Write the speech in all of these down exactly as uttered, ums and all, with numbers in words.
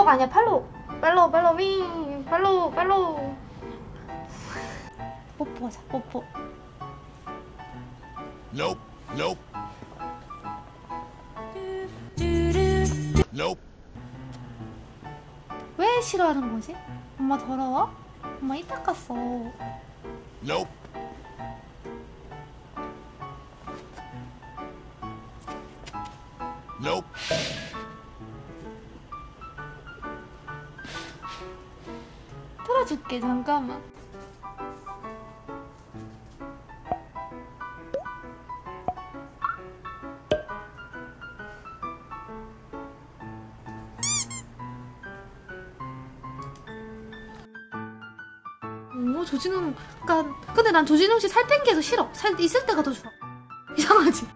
이쪽 아니야. 팔로우. 팔로우 팔로우 윙. 팔로우 팔로우. 뽀뽀하자. 뽀뽀. Nope. Nope. Nope. 왜 싫어하는 거지? 엄마 더러워? 엄마 이 닦았어. Nope. Nope. 틀어줄게. 잠깐만. 오, 조진웅. 그니까 근데 난 조진웅 씨 살 땡기해서 싫어. 살 있을 때가 더 좋아. 이상하지?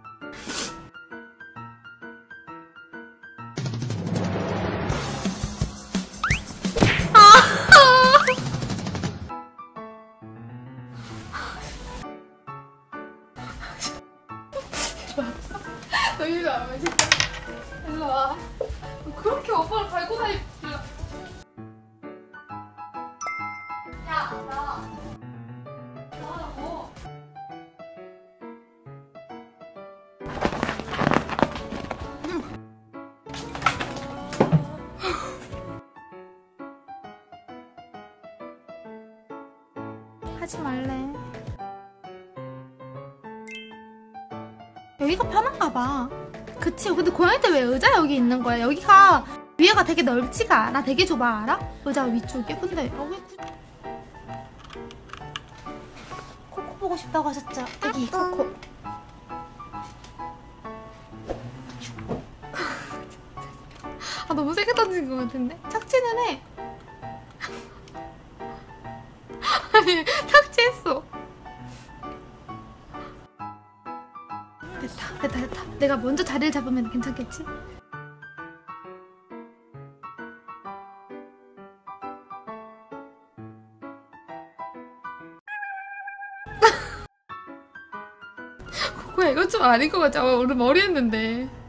너 일로 와봐, 진짜. 일로 와. 그렇게 오빠를 갈고 다니. 야, 나. 나라고. 하지 말래. 여기가 편한가 봐. 그치? 근데 고양이 때 왜 의자 여기 있는 거야? 여기가 위에가 되게 넓지가 않아. 되게 좁아, 알아? 의자 위쪽에. 근데 여기 구... 코코 보고 싶다고 하셨죠? 여기 코코. 아, 너무 세게 던진 것 같은데? 착지는 해. 아니, 착지했어. 됐다, 됐다, 됐다. 내가 먼저 자리를 잡으면 괜찮겠지? 코코야, 이건 좀 아닌 것 같지? 오늘 머리 했는데.